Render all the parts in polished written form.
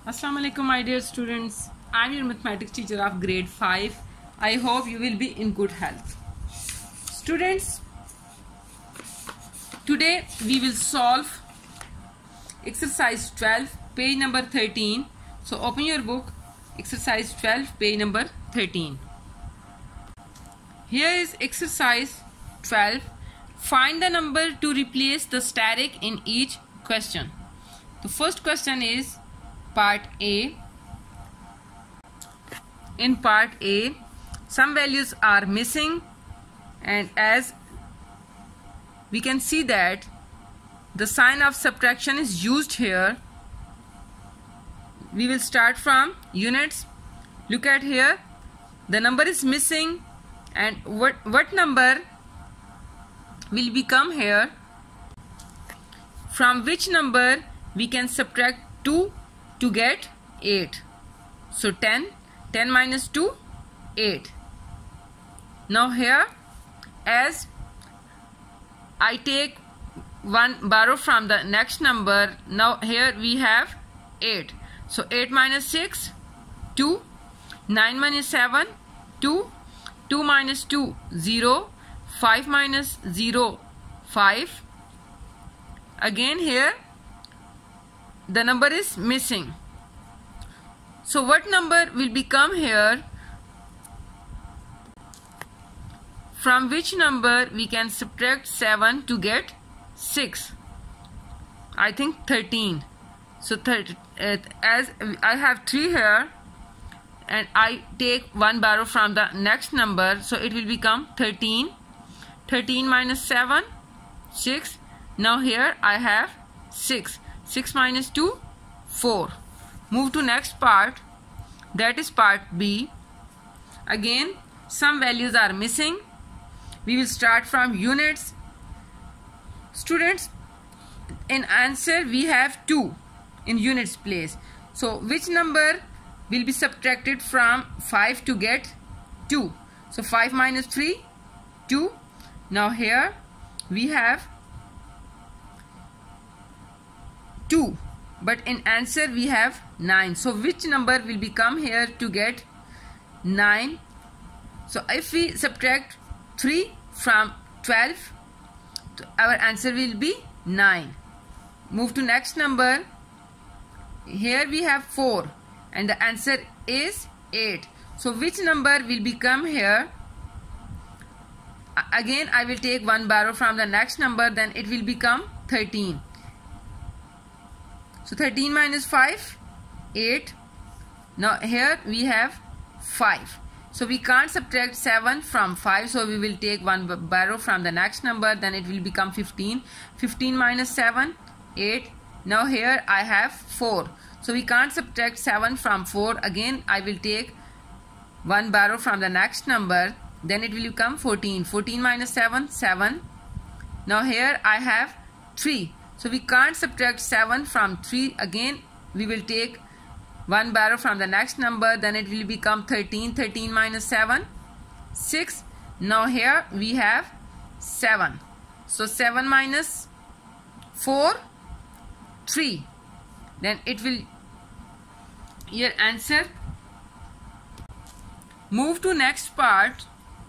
Assalamu alaikum, my dear students. I'm your mathematics teacher of grade 5. I hope you will be in good health. Students, today we will solve exercise 12, page number 13. So open your book, exercise 12, page number 13. Here is exercise 12. Find the number to replace the static in each question. The first question is part A. In part A, some values are missing, and as we can see that the sign of subtraction is used here. We will start from units. Look at here, the number is missing, and what number will become here? From which number we can subtract 2 to get 8. So 10 minus 2, 8. Now here, as I take one borrow from the next number, now here we have 8. So 8 minus 6, 2. 9 minus 7, 2. 2 minus 2, 0. 5 minus 0, 5. Again here, the number is missing. So what number will become here? From which number we can subtract 7 to get 6? I think 13. So as I have 3 here, and I take one borrow from the next number, so it will become 13. 13 minus 7, 6. Now here I have 6. 6 minus 2, 4. Move to next part, that is part B. Again, some values are missing. We will start from units. Students, in answer we have 2 in units place. So which number will be subtracted from 5 to get 2? So 5 minus 3, 2. Now here we have 2, but in answer we have 9. So which number will become here to get 9? So if we subtract 3 from 12, our answer will be 9. Move to next number. Here we have 4 and the answer is 8. So which number will become here? Again I will take one borrow from the next number, then it will become 13. So 13 minus 5, 8. Now here we have 5. So we can't subtract 7 from 5. So we will take one borrow from the next number, then it will become 15. 15 minus 7, 8. Now here I have 4. So we can't subtract 7 from 4. Again I will take one borrow from the next number, then it will become 14. 14 minus 7, 7. Now here I have 3. So we can't subtract 7 from 3. Again we will take one borrow from the next number, then it will become 13. 13 minus 7, 6. Now here we have 7. So 7 minus 4, 3. Then it will, your answer. Move to next part.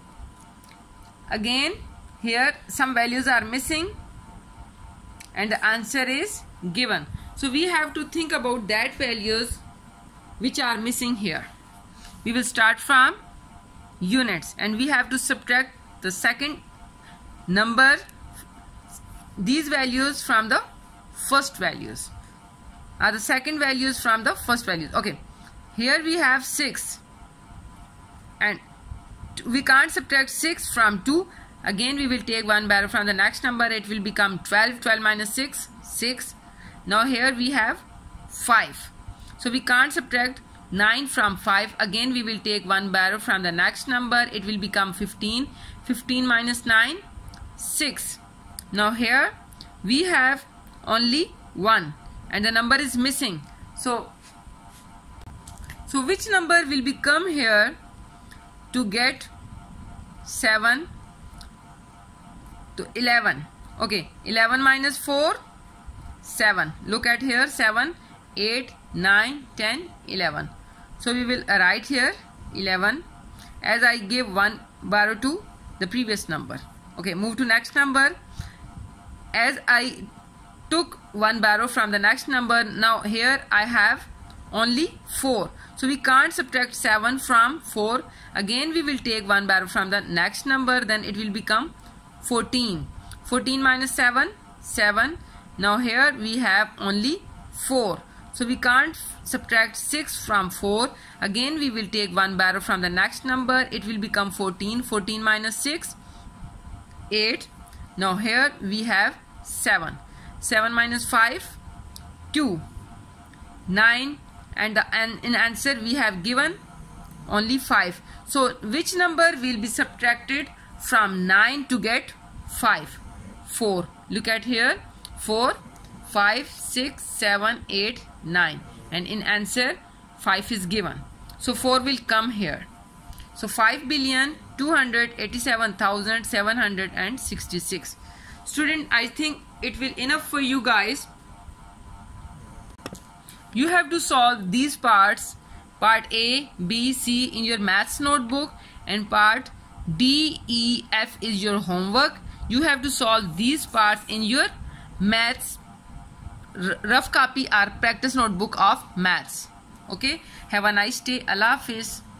Again here some values are missing and the answer is given. So we have to think about that values which are missing here. We will start from units and we have to subtract the second number, these values from the first values, the second values from the first values. Okay, here we have 6 and we can't subtract 6 from 2. Again we will take one borrow from the next number, it will become 12. 12 minus 6, 6. Now here we have 5. So we can't subtract 9 from 5. Again we will take one borrow from the next number, it will become 15. 15 minus 9, 6. Now here we have only 1 and the number is missing. So which number will become here to get 7 to 11? Okay, 11 minus 4, 7. Look at here, 7, 8, 9, 10, 11. So we will write here 11 as I give one borrow to the previous number. Okay, move to next number. As I took one borrow from the next number, now here I have only 4. So we can't subtract 7 from 4. Again we will take one borrow from the next number, then it will become 14. 14 minus 7, 7. Now here we have only 4. So we can't subtract 6 from 4. Again we will take one borrow from the next number. It will become 14. 14 minus 6, 8. Now here we have 7. 7 minus 5, 2. 9. And in answer we have given only 5. So which number will be subtracted from 9 to get 5? 4. Look at here. 4, 5, 6, 7, 8, 9. And in answer 5 is given. So 4 will come here. So 5,287,766. Student, I think it will enough for you guys. You have to solve these parts, part A, B, C in your maths notebook, and part D, E, F is your homework. You have to solve these parts in your maths rough copy or practice notebook of maths. Okay, have a nice day. Allah Hafiz.